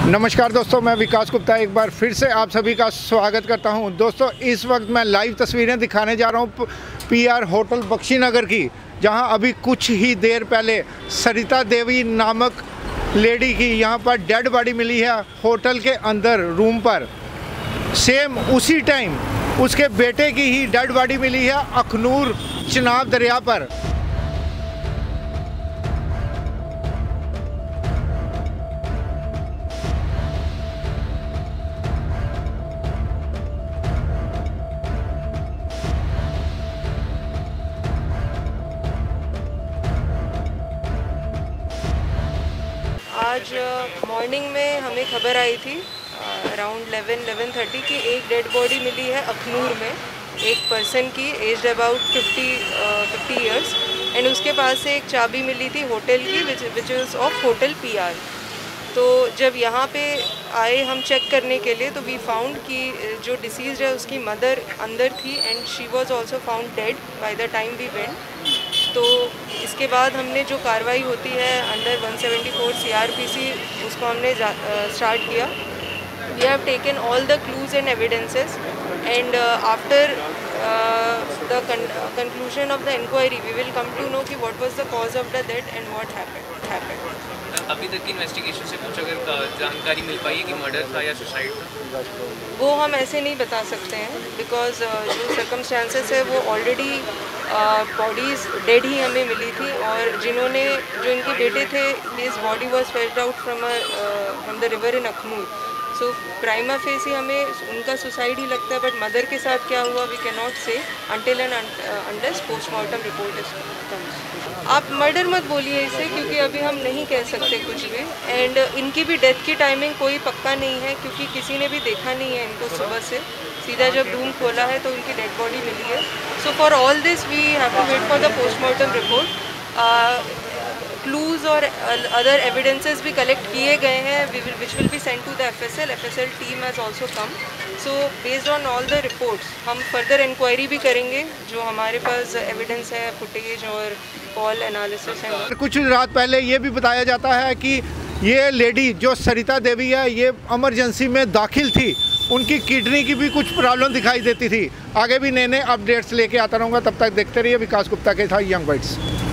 नमस्कार दोस्तों, मैं विकास गुप्ता एक बार फिर से आप सभी का स्वागत करता हूं। दोस्तों, इस वक्त मैं लाइव तस्वीरें दिखाने जा रहा हूं पीआर होटल बख्शीनगर की, जहां अभी कुछ ही देर पहले सरिता देवी नामक लेडी की यहां पर डेड बॉडी मिली है होटल के अंदर रूम पर। सेम उसी टाइम उसके बेटे की ही डेड बॉडी मिली है अखनूर चिनाब दरिया पर। आज मॉर्निंग में हमें खबर आई थी अराउंड 11:30 की एक डेड बॉडी मिली है अखनूर में, एक पर्सन की एज्ड अबाउट 50 इयर्स, एंड उसके पास से एक चाबी मिली थी होटल की which is of hotel PR. तो जब यहाँ पे आए हम चेक करने के लिए तो वी फाउंड कि जो डिसीज़ है उसकी मदर अंदर थी and she was also found dead by the time we went. तो इसके बाद हमने जो कार्रवाई होती है अंडर 174 CRPC उसको हमने स्टार्ट किया। We have taken all the clues and evidences and after the conclusion of the inquiry we will come to know कि what was the cause of the death and what happened. अभी तक की investigation से कुछ अगर जानकारी मिल पाई है कि मर्डर था या सुसाइड था? वो हम ऐसे नहीं बता सकते हैं बिकॉज जो सर्कमस्टांसेस है वो ऑलरेडी बॉडीज़ डेड ही हमें मिली थी, और जो इनके बेटे थे his body was fetched out from the river in Akhnoor. So prima facie ही हमें उनका सुसाइड ही लगता है, बट मदर के साथ क्या हुआ we can not say until and unless postmortem report is comes. आप मर्डर मत बोलिए इसे, क्योंकि अभी हम नहीं कह सकते कुछ भी, एंड इनकी भी डेथ की टाइमिंग कोई पक्का नहीं है क्योंकि किसी ने भी देखा नहीं है इनको सुबह से। सीधा जब रूम खोला है तो उनकी डेड बॉडी मिली है। So for all this we have to wait for the postmortem report. Clues और अदर एविडेंसेस भी कलेक्ट किए गए हैं which will be sent to the FSL team has also come. So based on all the reports हम further inquiry भी करेंगे, जो हमारे पास एविडेंस है, फुटेज और कॉल एनालिसिस है। कुछ रात पहले ये भी बताया जाता है कि ये लेडी जो सरिता देवी है ये इमरजेंसी में दाखिल थी, उनकी किडनी की भी कुछ प्रॉब्लम दिखाई देती थी। आगे भी नए नए अपडेट्स लेके आता रहूँगा, तब तक देखते रहिए विकास गुप्ता के साथ यंग बाइट्स।